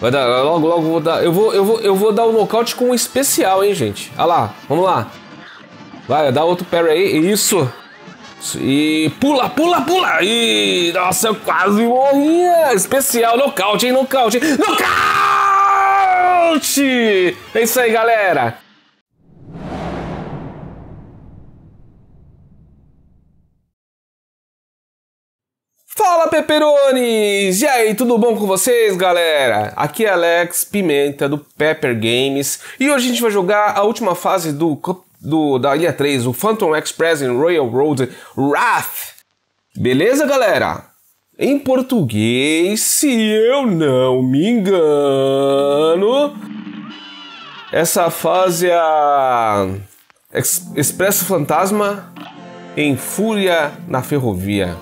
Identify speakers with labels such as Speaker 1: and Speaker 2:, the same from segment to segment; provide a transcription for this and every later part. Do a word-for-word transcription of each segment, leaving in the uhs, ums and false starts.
Speaker 1: Vai dar, logo, logo vou dar. Eu vou, eu vou, eu vou dar o um nocaute com um especial, hein, gente. Olha lá, vamos lá. Vai, dá outro parry aí. Isso. E pula, pula, pula. E nossa, eu quase morria. Especial, nocaute, hein, nocaute. Nocaute! É isso aí, galera. Fala, Pepperonis! E aí, tudo bom com vocês, galera? Aqui é Alex Pimenta, do Pepper Games, e hoje a gente vai jogar a última fase do, do, da Ilha três, o Phantom Express in Royal Road Wrath. Beleza, galera? Em português, se eu não me engano, essa fase é a Ex Expresso Fantasma em Fúria na Ferrovia.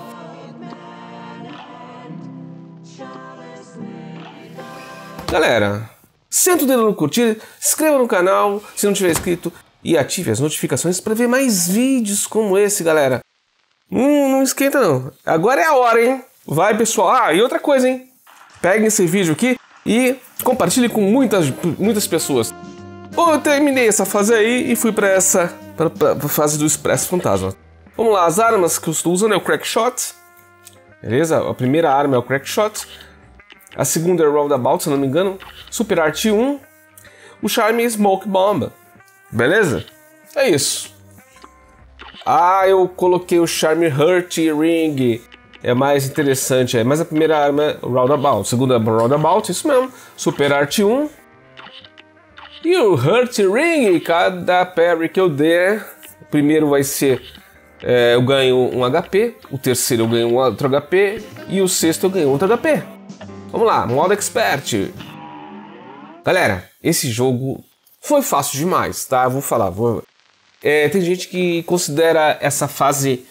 Speaker 1: Galera, senta o dedo no curtir, se inscreva no canal se não tiver inscrito e ative as notificações para ver mais vídeos como esse, galera. Hum, não esquenta não. Agora é a hora, hein? Vai, pessoal. Ah, e outra coisa, hein? Peguem esse vídeo aqui e compartilhe com muitas, muitas pessoas. Bom, eu terminei essa fase aí e fui para essa pra, pra, pra fase do Expresso Fantasma. Vamos lá, as armas que eu estou usando é o Crack Shot. Beleza? A primeira arma é o Crack Shot. A segunda é o Roundabout, se não me engano. Super Art um. O Charme é Smoke Bomb. Beleza? É isso. Ah, eu coloquei o Charme Hurt Ring. É mais interessante. É, mas a primeira arma é o Roundabout. A segunda é o Roundabout, isso mesmo. Super Art um. E o Hurt Ring, cada parry que eu der. O primeiro vai ser... É, eu ganho um H P. O terceiro eu ganho um outro H P. E o sexto eu ganho outro H P. Vamos lá, modo expert. Galera, esse jogo foi fácil demais, tá? Eu vou falar. Vou... É, tem gente que considera essa fase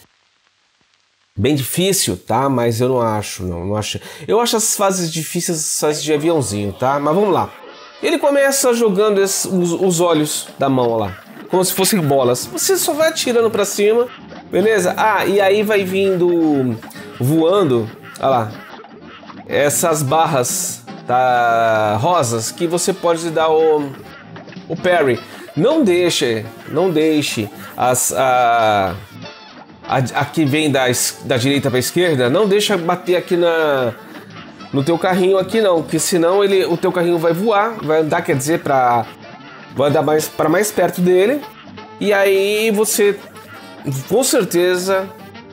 Speaker 1: bem difícil, tá? Mas eu não acho, não, não acho. Eu acho as fases difíceis, as fases de aviãozinho, tá? Mas vamos lá. Ele começa jogando esse, os, os olhos da mão lá, como se fossem bolas. Você só vai atirando pra cima, beleza? Ah, e aí vai vindo voando, olha lá. Essas barras, tá, rosas que você pode dar o, o parry. Não deixe, não deixe as a, a, a que vem da, da direita para a esquerda, não deixa bater aqui na no teu carrinho aqui não, que senão ele o teu carrinho vai voar, vai andar, quer dizer, para vai andar mais para mais perto dele e aí você com certeza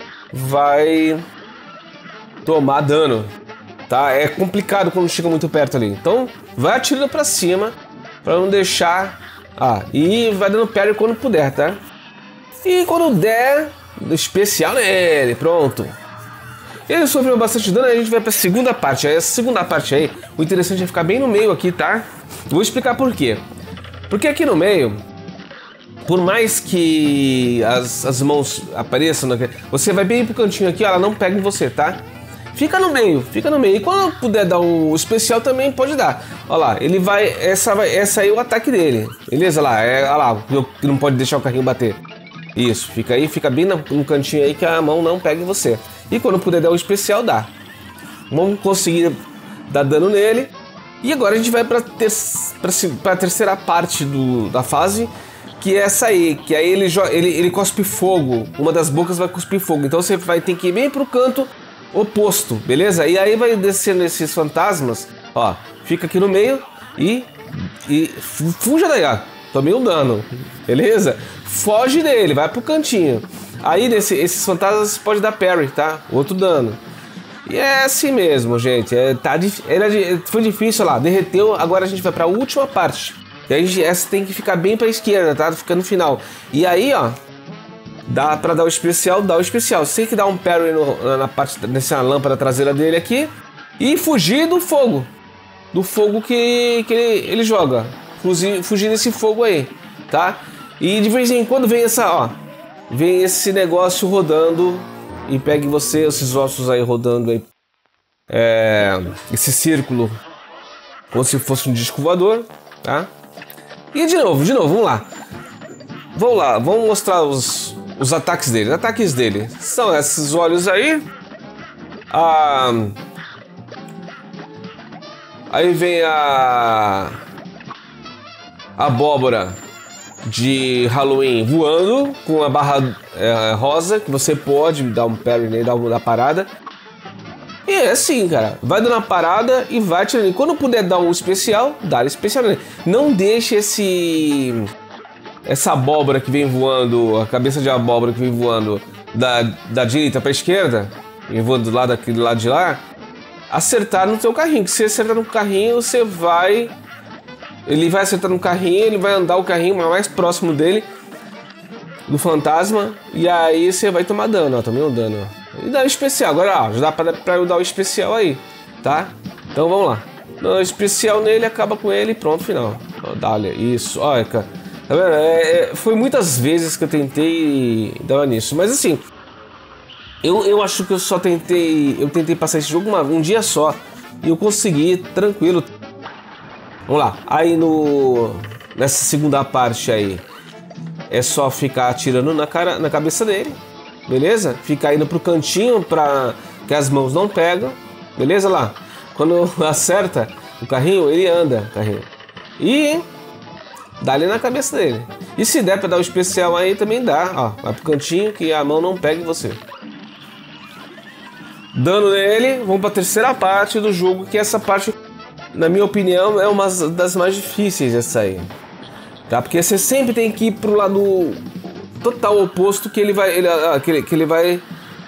Speaker 1: vai tomar dano. Tá? É complicado quando chega muito perto ali. Então, vai atirando pra cima pra não deixar... Ah, e vai dando parry quando puder, tá? E quando der, especial nele, pronto. Ele sofreu bastante dano, aí a gente vai pra segunda parte. Aí essa segunda parte aí, o interessante é ficar bem no meio aqui, tá? Vou explicar por quê. Porque aqui no meio, por mais que as, as mãos apareçam, você vai bem pro cantinho aqui, ela não pega em você, tá? Fica no meio, fica no meio. E quando puder dar o especial também pode dar. Olha lá, ele vai. Essa, vai, essa aí é o ataque dele. Beleza? Olha lá, é, olha lá, não pode deixar o carrinho bater. Isso, fica aí, fica bem no, no cantinho aí que a mão não pega em você. E quando puder dar o especial, dá. Vamos conseguir dar dano nele. E agora a gente vai pra, ter, pra, pra terceira parte do, da fase, que é essa aí. Que aí ele, ele, ele cospe fogo. Uma das bocas vai cuspir fogo. Então você vai ter que ir bem pro canto oposto, beleza? E aí vai descendo esses fantasmas, ó, fica aqui no meio e, e fuja daí, ó, tomei um dano, beleza? Foge dele, vai pro cantinho. Aí desse, esses fantasmas pode dar parry, tá? Outro dano. E é assim mesmo, gente, é, tá, era, foi difícil, lá, derreteu, agora a gente vai pra última parte. E aí essa tem que ficar bem pra esquerda, tá? Fica no final. E aí, ó, dá pra dar o especial, dá o especial. Você tem que dar um parry no, na parte dessa lâmpada traseira dele aqui. E fugir do fogo. Do fogo que, que ele, ele joga. Fugir, fugir desse fogo aí, tá? E de vez em quando vem essa, ó. Vem esse negócio rodando. E pegue você, esses ossos aí rodando aí. É, esse círculo. Como se fosse um disco voador, tá? E de novo, de novo, vamos lá. Vamos lá, vamos mostrar os... Os ataques dele. Os ataques dele são esses olhos aí. Ah, Aí vem a abóbora de Halloween voando com a barra é, rosa, que você pode dar um parry nele, dar uma parada. E é assim, cara, vai dando uma parada e vai tirando. E quando puder dar um especial, dá especial nele. Não deixe esse essa abóbora que vem voando, a cabeça de abóbora que vem voando da, da direita para esquerda, e voando do lado daquele lado de lá, acertar no seu carrinho. Que se acertar no carrinho, você vai... Ele vai acertar no carrinho, ele vai andar o carrinho mais próximo dele, do fantasma, e aí você vai tomar dano, ó. Tomei um dano, ó. E dá o especial. Agora, ó, já dá pra, pra eu dar o especial aí, tá? Então vamos lá. Dá o especial nele, acaba com ele e pronto, final. Ó, dá-lhe. Isso, olha, cara. Tá vendo? É, é, foi muitas vezes que eu tentei dar nisso, mas assim... Eu, eu acho que eu só tentei... Eu tentei passar esse jogo uma, um dia só, e eu consegui, tranquilo. Vamos lá, aí no, nessa segunda parte aí, é só ficar atirando na, cara, na cabeça dele, beleza? Ficar indo pro cantinho pra que as mãos não pegam, beleza lá? Quando acerta o carrinho, ele anda, o carrinho. E dá ali na cabeça dele. E se der pra dar o especial aí, também dá, ó, vai pro cantinho que a mão não pega em você. Dano nele, vamos pra terceira parte do jogo, que essa parte... Na minha opinião, é uma das mais difíceis essa aí, tá? Porque você sempre tem que ir pro lado total oposto que ele vai, ele, que ele, que ele vai,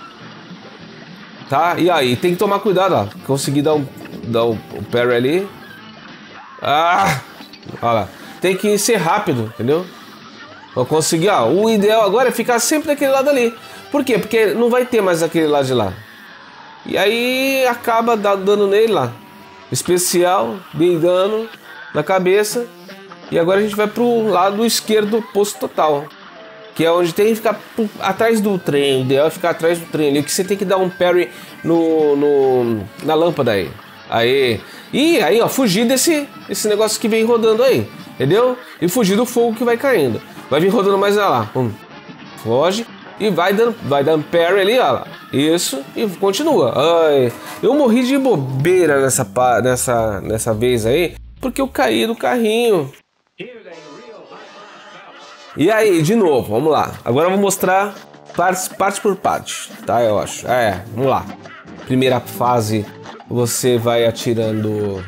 Speaker 1: tá? E aí, tem que tomar cuidado, ó. Consegui dar um, dar um, um parry ali. Ah! Olha lá. Tem que ser rápido, entendeu? Vou conseguir, ó. O ideal agora é ficar sempre daquele lado ali. Por quê? Porque não vai ter mais aquele lado de lá. E aí acaba dando nele lá. Especial, bem dano na cabeça. E agora a gente vai pro lado esquerdo oposto total, que é onde tem que ficar atrás do trem. O ideal é ficar atrás do trem ali, que você tem que dar um parry no, no, na lâmpada aí. Aí. E aí, ó, fugir desse, desse negócio que vem rodando aí, entendeu? E fugir do fogo que vai caindo. Vai vir rodando mais lá. Hum. Foge. E vai dando, vai dando parry ali, ó lá. Isso, e continua. Ai, eu morri de bobeira nessa, nessa, nessa vez aí, porque eu caí do carrinho. E aí, de novo, vamos lá. Agora eu vou mostrar parte, parte por parte, tá? Eu acho. É, vamos lá. Primeira fase, você vai atirando.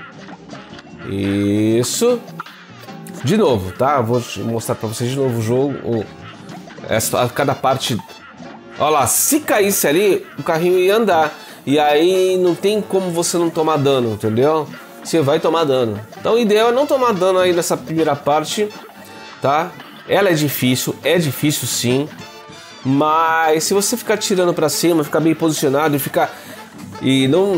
Speaker 1: Isso. De novo, tá? Vou mostrar pra vocês de novo o jogo. Essa, cada parte... Olha lá, se caísse ali, o carrinho ia andar. E aí não tem como você não tomar dano, entendeu? Você vai tomar dano. Então o ideal é não tomar dano aí nessa primeira parte, tá? Ela é difícil, é difícil sim. Mas se você ficar tirando pra cima, ficar bem posicionado e ficar... E não...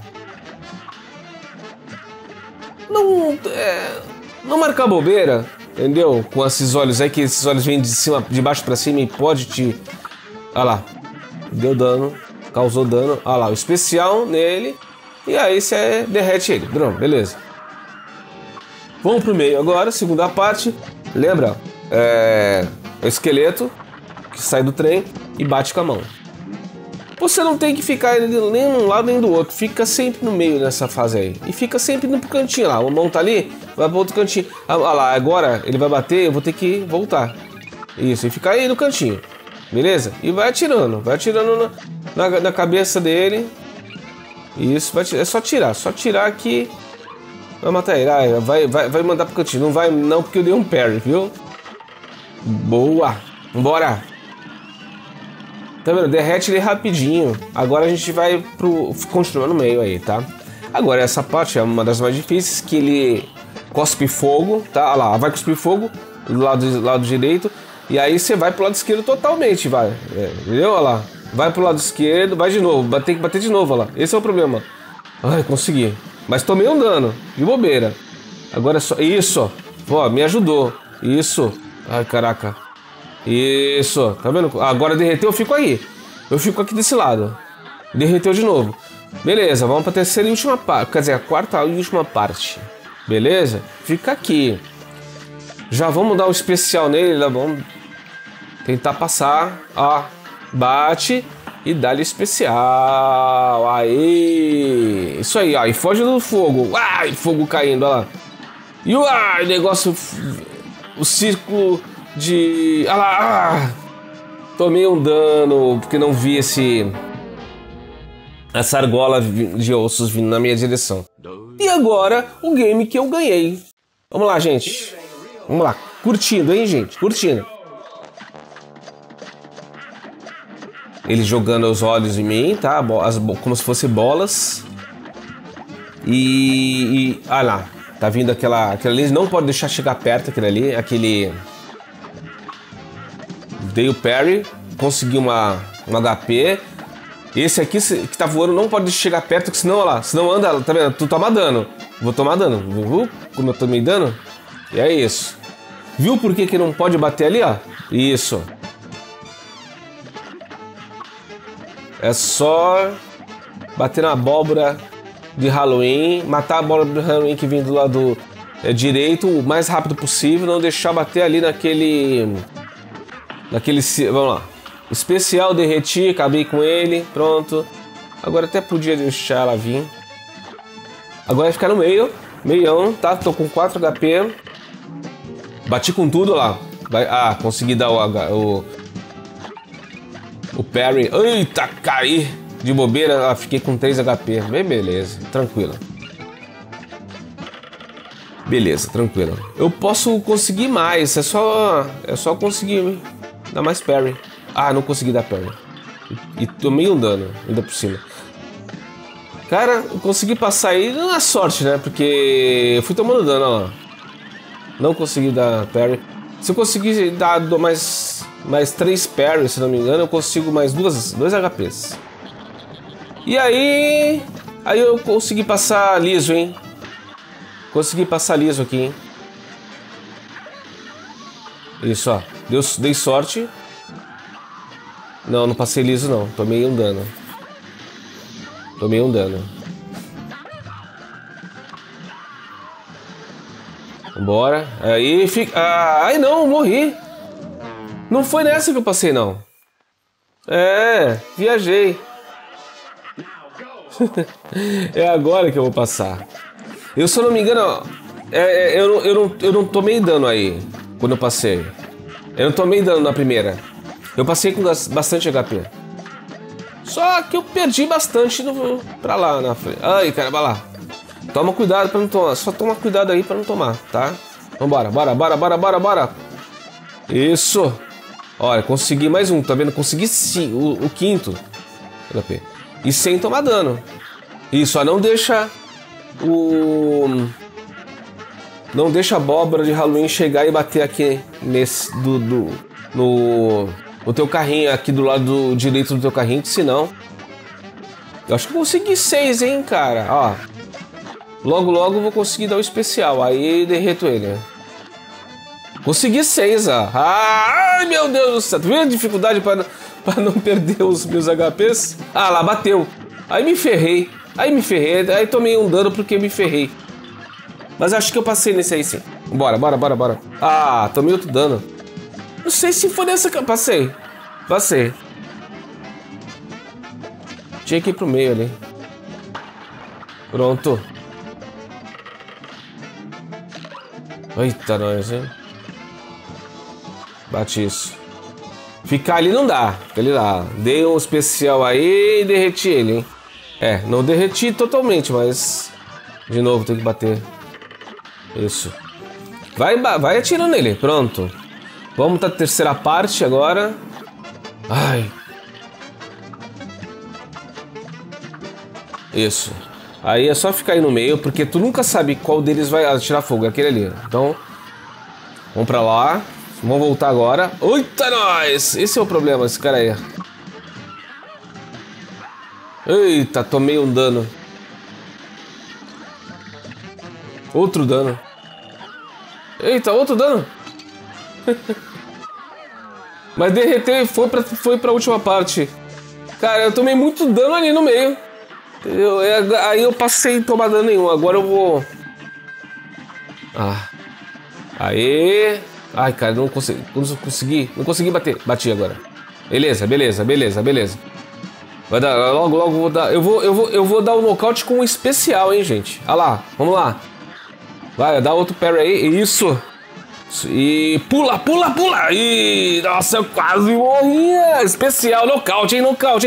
Speaker 1: Não... É, não marcar bobeira, entendeu? Com esses olhos aí, que esses olhos vêm de cima, de baixo pra cima e pode te... Olha lá, deu dano, causou dano. Olha lá, o especial nele. E aí você derrete ele. Pronto, beleza. Vamos pro meio agora, segunda parte. Lembra? É o esqueleto que sai do trem e bate com a mão. Você não tem que ficar nem um lado nem do outro. Fica sempre no meio nessa fase aí. E fica sempre no cantinho lá. O mão tá ali, vai pro outro cantinho. Olha lá, agora ele vai bater, eu vou ter que voltar. Isso, e ficar aí no cantinho. Beleza? E vai atirando, vai atirando na, na, na cabeça dele. Isso, vai, é só tirar, só tirar aqui. Vai matar ele, ah, vai, vai, vai mandar pro cantinho. Não vai não, porque eu dei um parry, viu? Boa, vambora. Tá vendo? Derrete ele rapidinho. Agora a gente vai pro... continuar no meio aí, tá? Agora essa parte é uma das mais difíceis, que ele cospe fogo, tá? Olha lá, vai cuspir fogo do lado, do lado direito. E aí você vai pro lado esquerdo totalmente, vai. É, entendeu? Olha lá. Vai pro lado esquerdo, vai de novo. Tem que bater de novo, olha lá. Esse é o problema. Ai, consegui. Mas tomei um dano, de bobeira. Agora é só... Isso. Ó, me ajudou. Isso. Ai, caraca. Isso. Tá vendo? Agora derreteu, eu fico aí. Eu fico aqui desse lado. Derreteu de novo. Beleza, vamos pra terceira e última parte. Quer dizer, a quarta e última parte. Beleza? Fica aqui. Já vamos dar um especial nele, né? Vamos tentar passar. Ó, bate. E dá-lhe especial. Aê! Isso aí, ó. E foge do fogo. Ai, fogo caindo, olha lá. E o ai, negócio... O círculo de... Olha lá. Ah, tomei um dano porque não vi esse... Essa argola de ossos vindo na minha direção. E agora, o game que eu ganhei. Vamos lá, gente. Vamos lá. Curtindo, hein, gente? Curtindo. Ele jogando os olhos em mim, tá? As, como se fossem bolas. E, e... Ah lá. Tá vindo aquela... Aquela ali. Não pode deixar chegar perto aquele ali. Aquele... Dei o parry. Consegui uma, um H P. Esse aqui que tá voando não pode chegar perto, que senão, olha lá, senão anda, tá vendo? Tu toma dano. Vou tomar dano. Viu como eu tomei dano? E é isso. Viu por que que não pode bater ali, ó? Isso. É só bater na abóbora de Halloween, matar a abóbora de Halloween que vem do lado é, direito o mais rápido possível, não deixar bater ali naquele... Naquele... Vamos lá. Especial, derreti, acabei com ele, pronto. Agora até podia deixar ela vir. Agora vai ficar no meio, meião, tá? Tô com quatro H P. Bati com tudo lá. Vai... Ah, consegui dar o... O, o parry. Eita, caí de bobeira. Ah, fiquei com três H P. Bem, beleza, tranquilo. Beleza, tranquilo. Eu posso conseguir mais, é só... É só conseguir dar mais parry. Ah, não consegui dar parry. E, e tomei um dano, ainda por cima. Cara, eu consegui passar aí na sorte, né? Porque eu fui tomando dano, ó. Não consegui dar parry. Se eu conseguir dar mais, mais três parry, se não me engano, eu consigo mais duas, dois H Ps. E aí... Aí eu consegui passar liso, hein? Consegui passar liso aqui, hein? Isso, ó. Deu, dei sorte. Não, não passei liso não. Tomei um dano. Tomei um dano. Vambora. Aí fica... Ah, ai não, morri. Não foi nessa que eu passei não. É, viajei. É agora que eu vou passar. Eu, se eu não me engano, é, é, eu, eu, não, eu não tomei dano aí quando eu passei. Eu não tomei dano na primeira. Eu passei com bastante H P. Só que eu perdi bastante no, pra lá na frente. Ai, cara, vai lá. Toma cuidado pra não tomar. Só toma cuidado aí pra não tomar, tá? Vambora, bora, bora, bora, bora, bora. Isso. Olha, consegui mais um, tá vendo? Consegui sim, o, o quinto H P. E sem tomar dano. Isso, ó, não deixa o... Não deixa a abóbora de Halloween chegar e bater aqui nesse... Do, do, no... No teu carrinho, aqui do lado do direito do teu carrinho, que senão... Eu acho que consegui seis, hein, cara. Ó. Logo, logo eu vou conseguir dar o especial. Aí derreto ele, né? Consegui seis, ó. Ai, meu Deus do céu. Tá vendo a dificuldade para para não perder os meus H Ps? Ah, lá, bateu. Aí me ferrei. Aí me ferrei. Aí tomei um dano porque me ferrei. Mas acho que eu passei nesse aí, sim. Bora, bora, bora, bora. Ah, tomei outro dano. Não sei se foi nessa que eu passei. Passei. Tinha que ir pro meio ali. Pronto. Eita, nós, hein? Bate isso. Ficar ali não dá. Fica ali lá. Dei um especial aí e derreti ele, hein? É, não derreti totalmente, mas... De novo, tem que bater. Isso. Vai, vai atirando nele. Pronto. Vamos para a terceira parte agora. Ai. Isso. Aí é só ficar aí no meio, porque tu nunca sabe qual deles vai atirar fogo. É aquele ali. Então, vamos pra lá. Vamos voltar agora. Eita, nós! Esse é o problema, esse cara aí. Eita, tomei um dano. Outro dano. Eita, outro dano. Mas derreteu e foi pra, foi pra última parte. Cara, eu tomei muito dano ali no meio. Eu, eu, aí eu passei sem tomar dano nenhum. Agora eu vou... Ah. Aê. Ai, cara, não consegui, não consegui. Não consegui bater. Bati agora. Beleza, beleza, beleza, beleza. Vai dar, logo, logo vou dar. Eu vou, eu vou, eu vou dar o nocaute com um especial, hein, gente. Olha lá, vamos lá. Vai, dá outro parry aí. Isso. E pula, pula, pula. E nossa, eu quase morria. Especial, nocaute, hein, nocaute.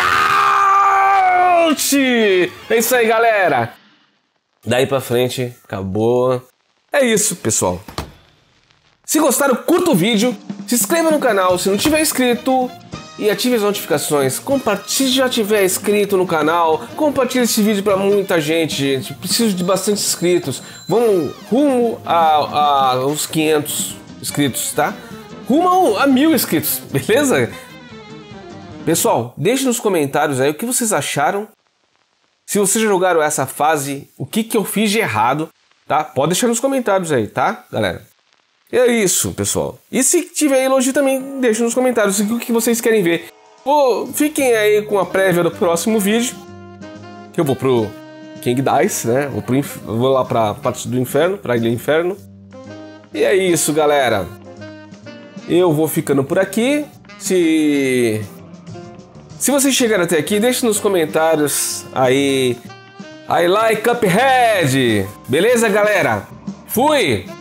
Speaker 1: Nocaute! É isso aí, galera. Daí pra frente, acabou. É isso, pessoal. Se gostaram, curta o vídeo. Se inscreva no canal se não tiver inscrito. E ative as notificações, compartilhe se já tiver inscrito no canal, compartilhe esse vídeo para muita gente, gente, preciso de bastante inscritos, vamos rumo a, a, aos quinhentos inscritos, tá? Rumo a, a mil inscritos, beleza? Pessoal, deixe nos comentários aí o que vocês acharam, se vocês já jogaram essa fase, o que que eu fiz de errado, tá? Pode deixar nos comentários aí, tá, galera? É isso, pessoal. E se tiver elogio também, deixa nos comentários o que vocês querem ver. Pô, fiquem aí com a prévia do próximo vídeo. Que eu vou pro King Dice, né? Vou, pro inf... vou lá pra parte do inferno, pra Ilha Inferno. E é isso, galera. Eu vou ficando por aqui. Se... Se vocês chegaram até aqui, deixe nos comentários aí. I like Cuphead. Beleza, galera? Fui!